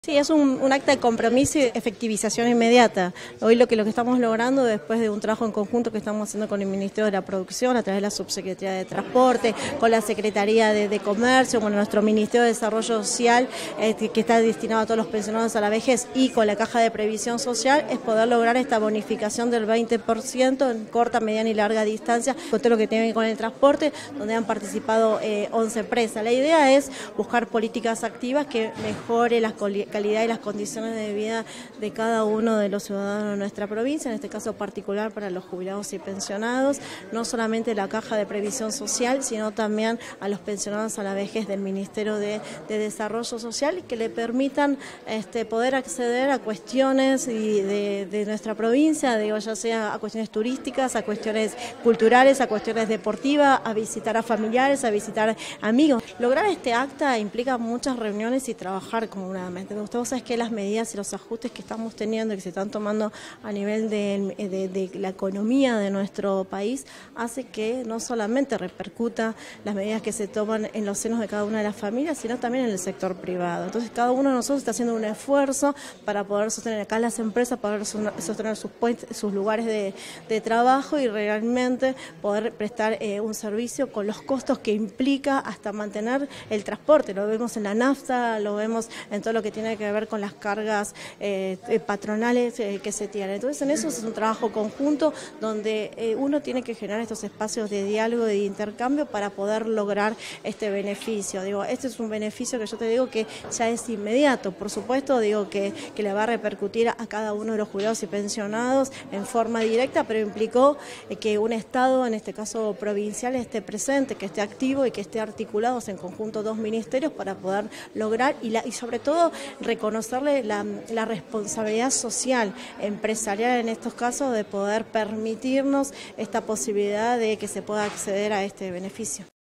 Sí, es un acta de compromiso y efectivización inmediata. Hoy lo que estamos logrando después de un trabajo en conjunto que estamos haciendo con el Ministerio de la Producción a través de la Subsecretaría de Transporte, con la Secretaría de Comercio, con nuestro Ministerio de Desarrollo Social que está destinado a todos los pensionados a la vejez y con la Caja de Previsión Social, es poder lograr esta bonificación del 20% en corta, mediana y larga distancia con todo lo que tiene que ver con el transporte, donde han participado 11 empresas. La idea es buscar políticas activas que mejore la calidad y las condiciones de vida de cada uno de los ciudadanos de nuestra provincia, en este caso particular para los jubilados y pensionados, no solamente la Caja de Previsión Social, sino también a los pensionados a la vejez del Ministerio de Desarrollo Social, y que le permitan poder acceder a cuestiones de nuestra provincia, digo, ya sea a cuestiones turísticas, a cuestiones culturales, a cuestiones deportivas, a visitar a familiares, a visitar amigos. Lograr este acta implica muchas reuniones y trabajar comunamente. Vos sabés que las medidas y los ajustes que estamos teniendo y que se están tomando a nivel de la economía de nuestro país hace que no solamente repercuta las medidas que se toman en los senos de cada una de las familias, sino también en el sector privado. Entonces cada uno de nosotros está haciendo un esfuerzo para poder sostener acá las empresas, para poder sostener sus lugares de trabajo y realmente poder prestar un servicio con los costos que implica hasta mantener el transporte. Lo vemos en la nafta, lo vemos en todo lo que tiene que ver con las cargas patronales que se tienen. Entonces en eso es un trabajo conjunto donde uno tiene que generar estos espacios de diálogo y de intercambio para poder lograr este beneficio. Digo, este es un beneficio que yo te digo que ya es inmediato, por supuesto, digo que le va a repercutir a cada uno de los jubilados y pensionados en forma directa, pero implicó que un Estado, en este caso provincial, esté presente, que esté activo y que esté articulados en conjunto dos ministerios para poder lograr y sobre todo reconocerle la responsabilidad social, empresarial en estos casos, de poder permitirnos esta posibilidad de que se pueda acceder a este beneficio.